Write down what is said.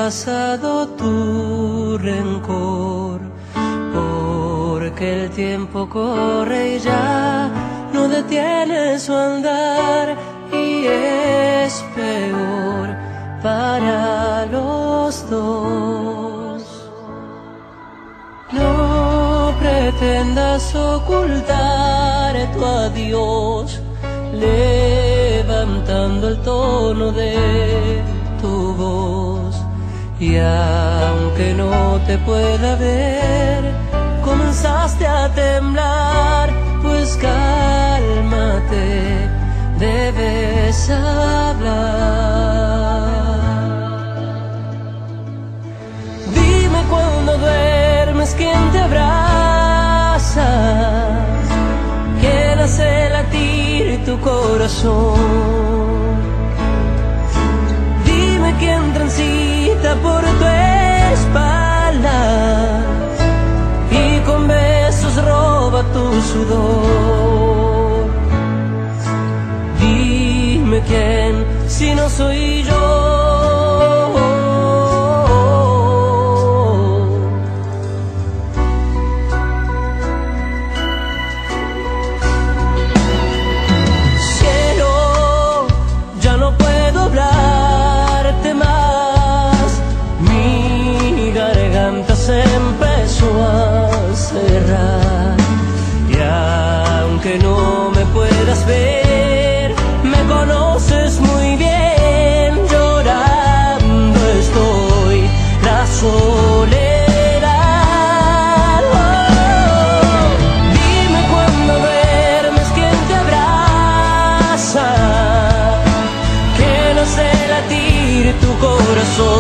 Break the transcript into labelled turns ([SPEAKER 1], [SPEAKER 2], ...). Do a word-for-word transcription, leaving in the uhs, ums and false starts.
[SPEAKER 1] pasado tu rencor, porque el tiempo corre y ya no detiene su andar, y es peor para los dos. No pretendas ocultar tu adiós, levantando el tono de tu voz, y aunque no te pueda ver, comenzaste a temblar, pues cálmate, debes hablar. Dime cuando duermes quién te abraza, quién hace latir tu corazón. Dime quién transita por tu espalda y con besos roba tu sudor. Dime quién, si no soy yo. Cielo, ya no puedo hablarte más, mi garganta se empezó a cerrar, y aunque no me puedas ver, me conoces muy bien, llorando estoy la soledad. Oh, dime cuando duermes quién te abraza, quién hace latir tu corazón.